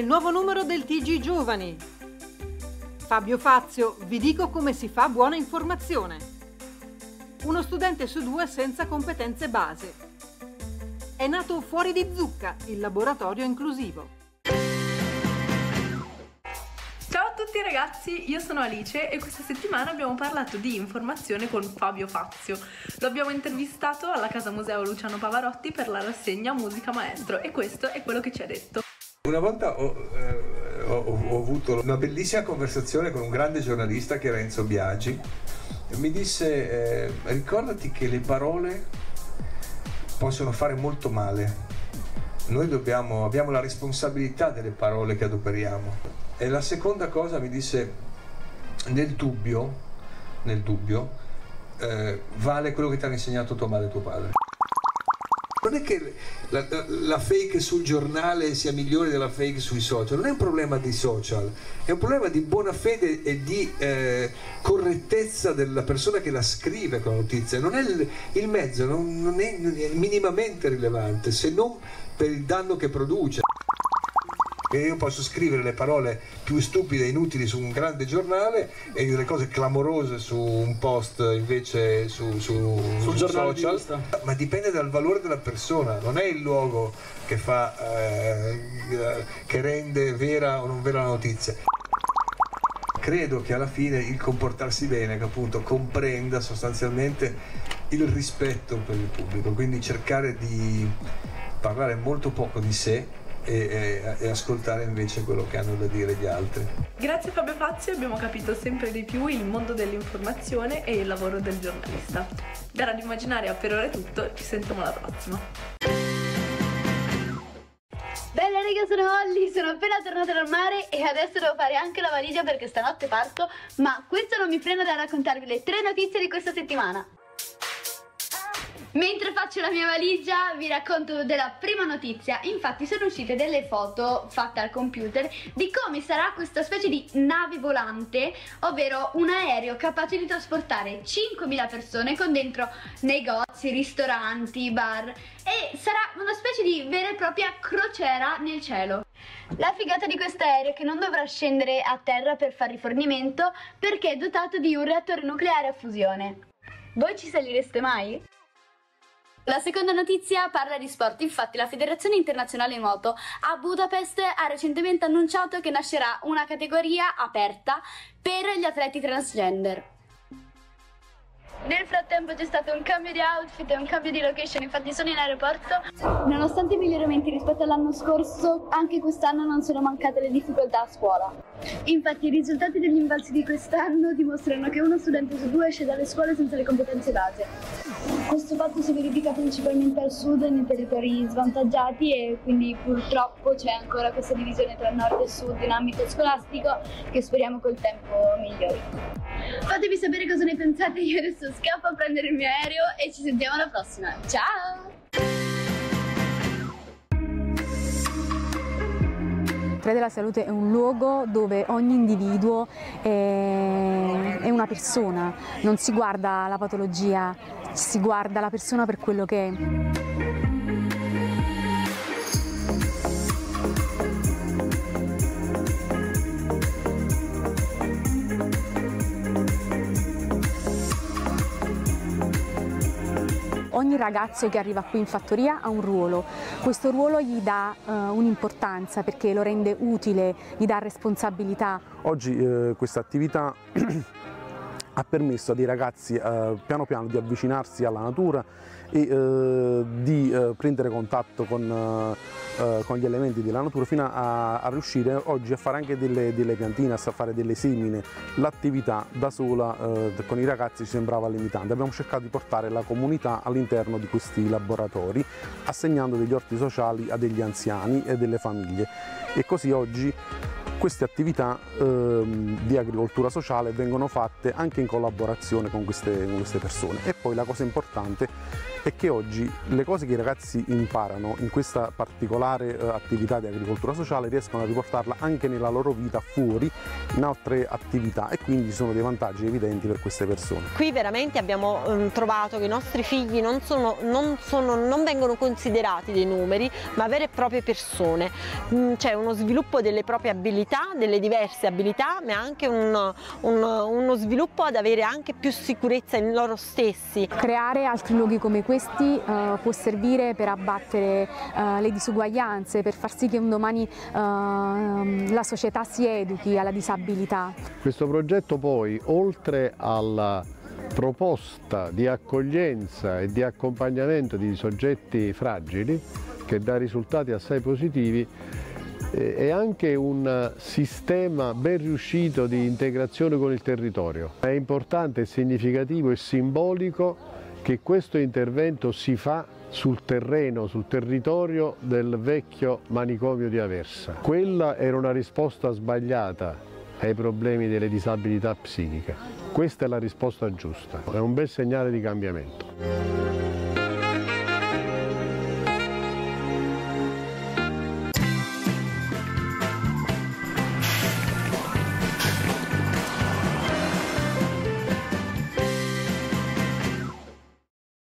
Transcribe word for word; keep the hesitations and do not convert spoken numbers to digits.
nel nuovo numero del T G Giovani. Fabio Fazio, vi dico come si fa buona informazione. Uno studente su due senza competenze base. È nato Fuori di Zucca, il laboratorio inclusivo. Ciao a tutti ragazzi, io sono Alice e questa settimana abbiamo parlato di informazione con Fabio Fazio. Lo abbiamo intervistato alla Casa Museo Luciano Pavarotti per la rassegna Musica Maestro e questo è quello che ci ha detto. Una volta ho, eh, ho, ho avuto una bellissima conversazione con un grande giornalista che era Enzo Biagi. Mi disse, eh, ricordati che le parole possono fare molto male. Noi dobbiamo, abbiamo la responsabilità delle parole che adoperiamo. E la seconda cosa mi disse, nel dubbio, nel dubbio eh, vale quello che ti ha insegnato tua madre e tuo padre. Non è che la, la, la fake sul giornale sia migliore della fake sui social, non è un problema di social, è un problema di buona fede e di eh, correttezza della persona che la scrive quella notizia. Non è il, il mezzo, non, non, è, non è minimamente rilevante, se non per il danno che produce. E io posso scrivere le parole più stupide e inutili su un grande giornale e delle cose clamorose su un post invece su, su, sul su social, ma dipende dal valore della persona, non è il luogo che fa eh, che rende vera o non vera la notizia. Credo che alla fine il comportarsi bene, che appunto comprenda sostanzialmente il rispetto per il pubblico, quindi cercare di parlare molto poco di sé E, e, e ascoltare invece quello che hanno da dire gli altri. Grazie a Fabio Fazio abbiamo capito sempre di più il mondo dell'informazione e il lavoro del giornalista. Da Radio Immaginaria per ora è tutto, ci sentiamo alla prossima. Bella raga, sono Holly, sono appena tornata dal mare e adesso devo fare anche la valigia perché stanotte parto, ma questo non mi frena da raccontarvi le tre notizie di questa settimana. Mentre faccio la mia valigia vi racconto della prima notizia. Infatti sono uscite delle foto fatte al computer di come sarà questa specie di nave volante, ovvero un aereo capace di trasportare cinquemila persone con dentro negozi, ristoranti, bar, e sarà una specie di vera e propria crociera nel cielo. La figata di questo aereo è che non dovrà scendere a terra per fare rifornimento perché è dotato di un reattore nucleare a fusione. Voi ci salireste mai? La seconda notizia parla di sport, infatti la Federazione Internazionale Nuoto a Budapest ha recentemente annunciato che nascerà una categoria aperta per gli atleti transgender. Nel frattempo c'è stato un cambio di outfit e un cambio di location, infatti sono in aeroporto. Nonostante i miglioramenti rispetto all'anno scorso, anche quest'anno non sono mancate le difficoltà a scuola. Infatti i risultati degli invalsi di quest'anno dimostrano che uno studente su due esce dalle scuole senza le competenze base. Questo fatto si verifica principalmente al sud, nei territori svantaggiati, e quindi purtroppo c'è ancora questa divisione tra nord e sud in ambito scolastico che speriamo col tempo migliori. Fatemi sapere cosa ne pensate, io adesso scappo a prendere il mio aereo e ci sentiamo alla prossima. Ciao! Tre della Salute è un luogo dove ogni individuo è, è una persona, non si guarda la patologia, si guarda la persona per quello che è. Ogni ragazzo che arriva qui in fattoria ha un ruolo, questo ruolo gli dà uh, un'importanza perché lo rende utile, gli dà responsabilità. Oggi eh, questa attività ha permesso a dei ragazzi eh, piano piano di avvicinarsi alla natura e eh, di eh, prendere contatto con, eh, con gli elementi della natura fino a, a riuscire oggi a fare anche delle, delle piantine, a fare delle semine. L'attività da sola eh, con i ragazzi ci sembrava limitante. Abbiamo cercato di portare la comunità all'interno di questi laboratori, assegnando degli orti sociali a degli anziani e delle famiglie, e così oggi queste attività ehm, di agricoltura sociale vengono fatte anche in collaborazione con queste, con queste persone. E poi la cosa importante è che oggi le cose che i ragazzi imparano in questa particolare eh, attività di agricoltura sociale riescono a riportarla anche nella loro vita fuori, in altre attività, e quindi ci sono dei vantaggi evidenti per queste persone. Qui veramente abbiamo um, trovato che i nostri figli non, sono, non, sono, non vengono considerati dei numeri, ma vere e proprie persone. Mm, c'è uno sviluppo delle proprie abilità, delle diverse abilità, ma anche un, un, uno sviluppo ad avere anche più sicurezza in loro stessi. Creare altri luoghi come questi uh, può servire per abbattere uh, le disuguaglianze, per far sì che un domani uh, la società si educhi alla disabilità. Questo progetto poi, oltre alla proposta di accoglienza e di accompagnamento di soggetti fragili, che dà risultati assai positivi, è anche un sistema ben riuscito di integrazione con il territorio. È importante, significativo e simbolico che questo intervento si fa sul terreno, sul territorio del vecchio manicomio di Aversa. Quella era una risposta sbagliata ai problemi delle disabilità psichiche. Questa è la risposta giusta, è un bel segnale di cambiamento.